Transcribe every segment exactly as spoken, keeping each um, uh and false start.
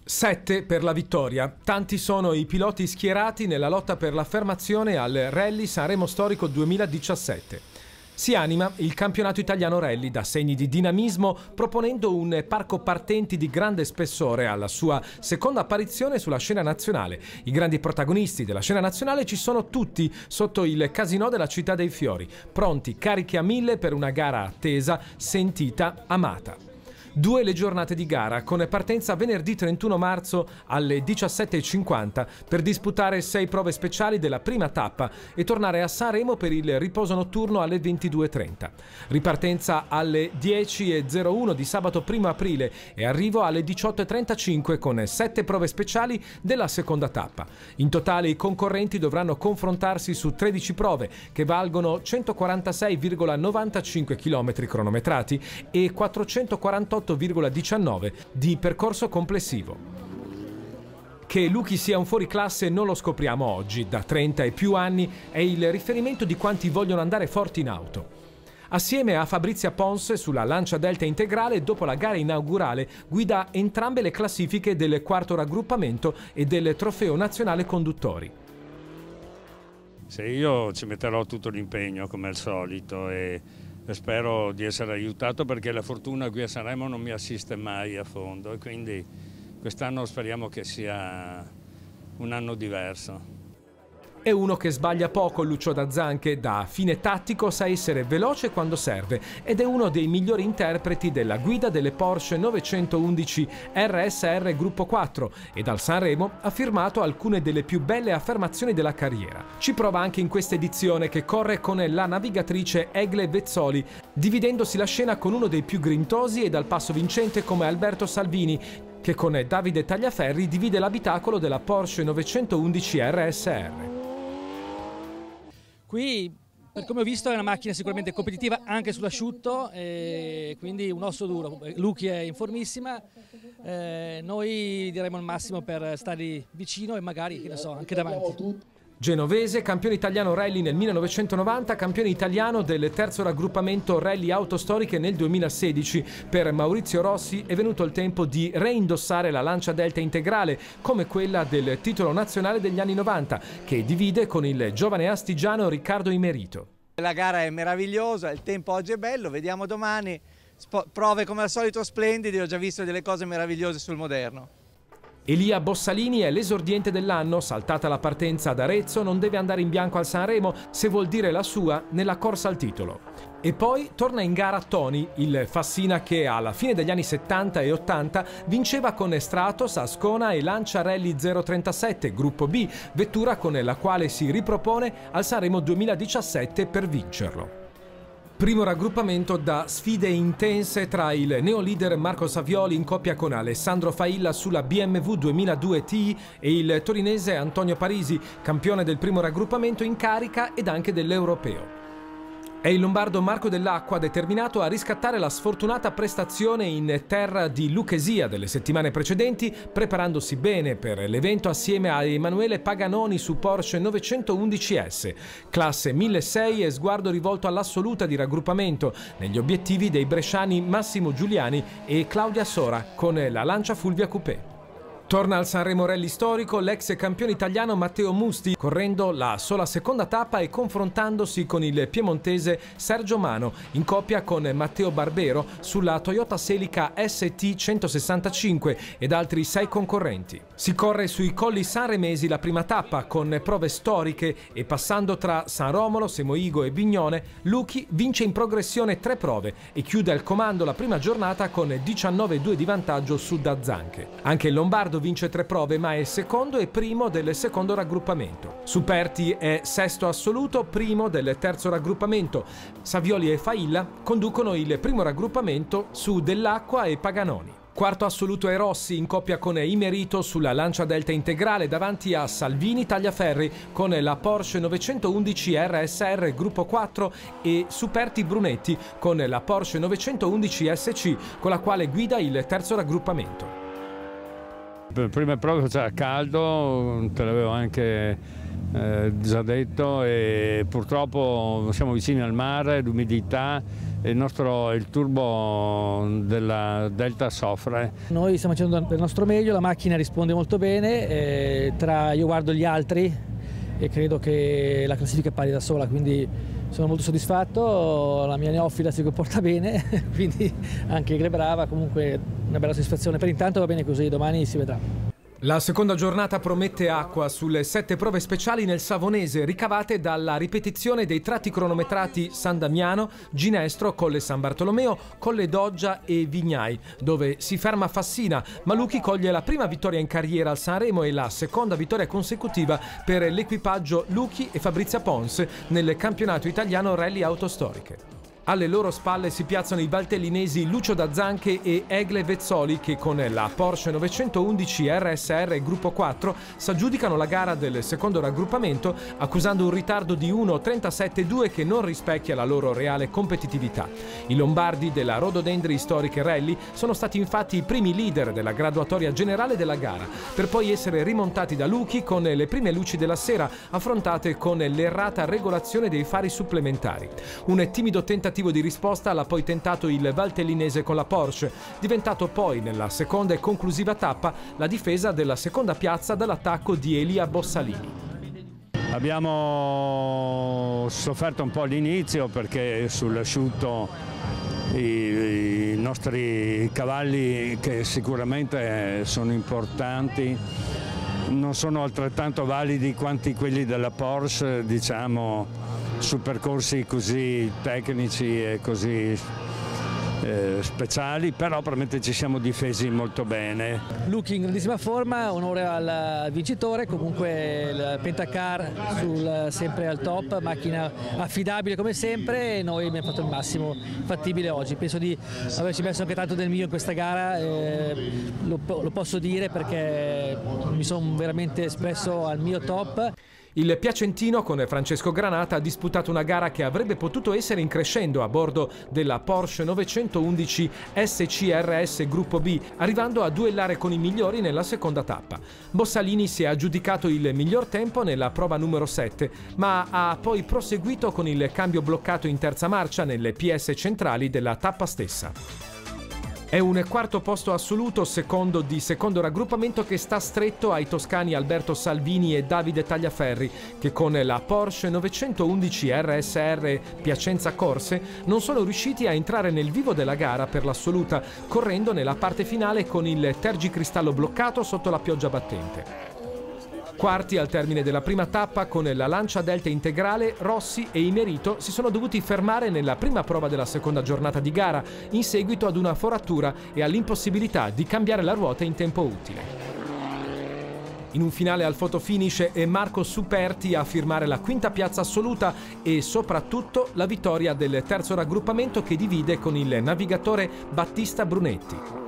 Sette per la vittoria. Tanti sono i piloti schierati nella lotta per l'affermazione al Rally Sanremo Storico duemiladiciassette. Si anima il campionato italiano rally da segni di dinamismo, proponendo un parco partenti di grande spessore alla sua seconda apparizione sulla scena nazionale. I grandi protagonisti della scena nazionale ci sono tutti sotto il Casinò della Città dei Fiori, pronti, carichi a mille per una gara attesa, sentita, amata. Due le giornate di gara, con partenza venerdì trentuno marzo alle diciassette e cinquanta per disputare sei prove speciali della prima tappa e tornare a Sanremo per il riposo notturno alle ventidue e trenta. Ripartenza alle dieci e zero uno di sabato primo aprile e arrivo alle diciotto e trentacinque con sette prove speciali della seconda tappa. In totale i concorrenti dovranno confrontarsi su tredici prove che valgono centoquarantasei virgola novantacinque chilometri cronometrati e quattrocentoquarantotto virgola diciannove di percorso complessivo. Che Luchi sia un fuoriclasse non lo scopriamo oggi. Da trenta e più anni è il riferimento di quanti vogliono andare forti in auto. Assieme a Fabrizia Pons sulla Lancia Delta integrale, dopo la gara inaugurale guida entrambe le classifiche del quarto raggruppamento e del trofeo nazionale conduttori. Se io ci metterò tutto l'impegno come al solito e spero di essere aiutato, perché la fortuna qui a Sanremo non mi assiste mai a fondo e quindi quest'anno speriamo che sia un anno diverso. È uno che sbaglia poco Lucio Dazzan, che da fine tattico sa essere veloce quando serve ed è uno dei migliori interpreti della guida delle Porsche novecentoundici R S R Gruppo quattro e dal Sanremo ha firmato alcune delle più belle affermazioni della carriera. Ci prova anche in questa edizione, che corre con la navigatrice Egle Vezzoli, dividendosi la scena con uno dei più grintosi e dal passo vincente come Alberto Salvini, che con Davide Tagliaferri divide l'abitacolo della Porsche novecentoundici R S R. Qui, per come ho visto, è una macchina sicuramente competitiva anche sull'asciutto, e quindi un osso duro. Luchi è in formissima, eh, noi diremo il massimo per stargli vicino e magari, che ne so, anche davanti. Genovese, campione italiano rally nel millenovecentonovanta, campione italiano del terzo raggruppamento rally auto storiche nel duemilasedici. Per Maurizio Rossi è venuto il tempo di reindossare la Lancia Delta integrale, come quella del titolo nazionale degli anni novanta, che divide con il giovane astigiano Riccardo Imerito. La gara è meravigliosa, il tempo oggi è bello, vediamo domani. Prove come al solito splendide, ho già visto delle cose meravigliose sul moderno. Elia Bossalini è l'esordiente dell'anno, saltata la partenza ad Arezzo, non deve andare in bianco al Sanremo se vuol dire la sua nella corsa al titolo. E poi torna in gara Tony, il Fassina che alla fine degli anni settanta e ottanta vinceva con Stratos, Ascona e Lancia Rally zero trentasette, gruppo B, vettura con la quale si ripropone al Sanremo duemiladiciassette per vincerlo. Primo raggruppamento da sfide intense tra il neoleader Marco Savioli in coppia con Alessandro Failla sulla B M W duemiladue T I e il torinese Antonio Parisi, campione del primo raggruppamento in carica ed anche dell'europeo. È il lombardo Marco Dell'Acqua determinato a riscattare la sfortunata prestazione in terra di Luchesia delle settimane precedenti, preparandosi bene per l'evento assieme a Emanuele Paganoni su Porsche novecentoundici S, classe milleseicento e sguardo rivolto all'assoluta di raggruppamento, negli obiettivi dei bresciani Massimo Giuliani e Claudia Sora con la Lancia Fulvia Coupé. Torna al Sanremo Rally storico l'ex campione italiano Matteo Musti, correndo la sola seconda tappa e confrontandosi con il piemontese Sergio Mano, in coppia con Matteo Barbero sulla Toyota Celica S T centosessantacinque ed altri sei concorrenti. Si corre sui colli sanremesi la prima tappa con prove storiche e passando tra San Romolo, Semoigo e Bignone, Luchi vince in progressione tre prove e chiude al comando la prima giornata con diciannove a due di vantaggio su Dazzanche. Anche il lombardo vince tre prove ma è secondo e primo del secondo raggruppamento. Superti è sesto assoluto, primo del terzo raggruppamento. Savioli e Failla conducono il primo raggruppamento su Dell'Acqua e Paganoni. Quarto assoluto è Rossi in coppia con Imerito sulla Lancia Delta integrale davanti a Salvini Tagliaferri con la Porsche novecentoundici R S R Gruppo quattro e Superti Brunetti con la Porsche novecentoundici S C con la quale guida il terzo raggruppamento. Per le prime prove faceva caldo, te l'avevo anche eh, già detto, e purtroppo siamo vicini al mare, l'umidità il nostro il turbo della Delta soffre. Noi stiamo facendo del nostro meglio, la macchina risponde molto bene, eh, tra, io guardo gli altri e credo che la classifica è pari da sola, quindi sono molto soddisfatto, la mia neofila si comporta bene, quindi anche Gre brava, comunque una bella soddisfazione. Per intanto va bene così, domani si vedrà. La seconda giornata promette acqua sulle sette prove speciali nel Savonese ricavate dalla ripetizione dei tratti cronometrati San Damiano, Ginestro, Colle San Bartolomeo, Colle Doggia e Vignai, dove si ferma Fassina, ma Luchi coglie la prima vittoria in carriera al Sanremo e la seconda vittoria consecutiva per l'equipaggio Luchi e Fabrizia Pons nel campionato italiano Rally Autostoriche. Alle loro spalle si piazzano i valtellinesi Lucio D'Azzanche e Egle Vezzoli che con la Porsche novecentoundici R S R Gruppo quattro s'aggiudicano la gara del secondo raggruppamento accusando un ritardo di uno virgola trentasette due che non rispecchia la loro reale competitività. I lombardi della Rododendri Historiche Rally sono stati infatti i primi leader della graduatoria generale della gara, per poi essere rimontati da Luchi con le prime luci della sera affrontate con l'errata regolazione dei fari supplementari. Un timido tentativo di risposta l'ha poi tentato il valtellinese con la Porsche, diventato poi nella seconda e conclusiva tappa la difesa della seconda piazza dall'attacco di Elia Bossalini. Abbiamo sofferto un po' all'inizio perché sull'asciutto i, i nostri cavalli, che sicuramente sono importanti, non sono altrettanto validi quanti quelli della Porsche, diciamo, su percorsi così tecnici e così eh, speciali, però probabilmente ci siamo difesi molto bene. Luchi in grandissima forma, onore al vincitore, comunque il Pentacar sul, sempre al top, macchina affidabile come sempre e noi abbiamo fatto il massimo fattibile oggi. Penso di averci messo anche tanto del mio in questa gara, eh, lo, lo posso dire perché mi sono veramente espresso al mio top. Il piacentino con Francesco Granata ha disputato una gara che avrebbe potuto essere in crescendo a bordo della Porsche novecentoundici S C R S Gruppo B, arrivando a duellare con i migliori nella seconda tappa. Bossalini si è aggiudicato il miglior tempo nella prova numero sette, ma ha poi proseguito con il cambio bloccato in terza marcia nelle P S centrali della tappa stessa. È un quarto posto assoluto, secondo di secondo raggruppamento, che sta stretto ai toscani Alberto Salvini e Davide Tagliaferri, che con la Porsche novecentoundici R S R Piacenza Corse non sono riusciti a entrare nel vivo della gara per l'assoluta, correndo nella parte finale con il tergicristallo bloccato sotto la pioggia battente. Quarti al termine della prima tappa con la Lancia Delta integrale, Rossi e Imerito si sono dovuti fermare nella prima prova della seconda giornata di gara in seguito ad una foratura e all'impossibilità di cambiare la ruota in tempo utile. In un finale al fotofinish è Marco Superti a firmare la quinta piazza assoluta e soprattutto la vittoria del terzo raggruppamento che divide con il navigatore Battista Brunetti.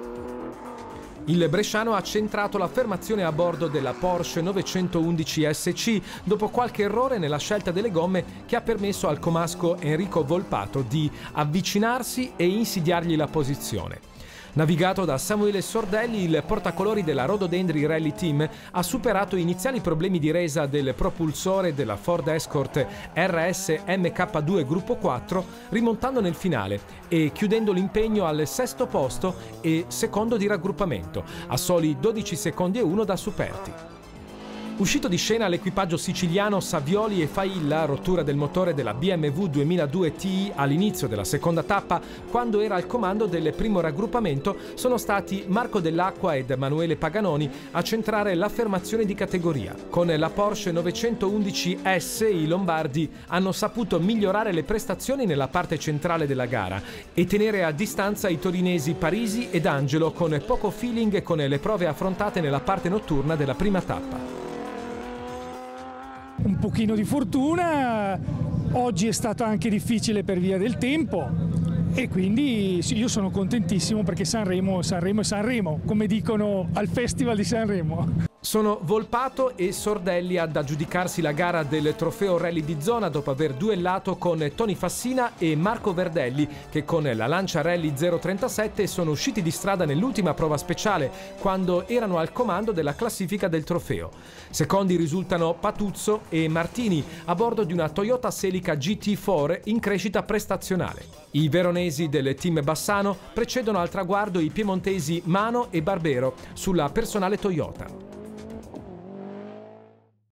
Il bresciano ha centrato l'affermazione a bordo della Porsche novecentoundici S C dopo qualche errore nella scelta delle gomme che ha permesso al comasco Enrico Volpato di avvicinarsi e insidiargli la posizione. Navigato da Samuele Sordelli, il portacolori della Rododendri Rally Team ha superato iniziali problemi di resa del propulsore della Ford Escort R S M K due Gruppo quattro, rimontando nel finale e chiudendo l'impegno al sesto posto e secondo di raggruppamento, a soli dodici secondi e uno da Superti. Uscito di scena l'equipaggio siciliano Savioli e Failla, rottura del motore della B M W duemiladue T I all'inizio della seconda tappa, quando era al comando del primo raggruppamento, sono stati Marco Dell'Acqua ed Emanuele Paganoni a centrare l'affermazione di categoria. Con la Porsche novecentoundici S i lombardi hanno saputo migliorare le prestazioni nella parte centrale della gara e tenere a distanza i torinesi Parisi ed Angelo con poco feeling con le prove affrontate nella parte notturna della prima tappa. Un pochino di fortuna, oggi è stato anche difficile per via del tempo e quindi io sono contentissimo perché Sanremo, Sanremo è Sanremo, come dicono al Festival di Sanremo. Sono Volpato e Sordelli ad aggiudicarsi la gara del trofeo rally di zona dopo aver duellato con Tony Fassina e Marco Verdelli, che con la Lancia Rally zero trentasette sono usciti di strada nell'ultima prova speciale, quando erano al comando della classifica del trofeo. Secondi risultano Patuzzo e Martini a bordo di una Toyota Celica G T quattro in crescita prestazionale. I veronesi del team Bassano precedono al traguardo i piemontesi Mano e Barbero sulla personale Toyota.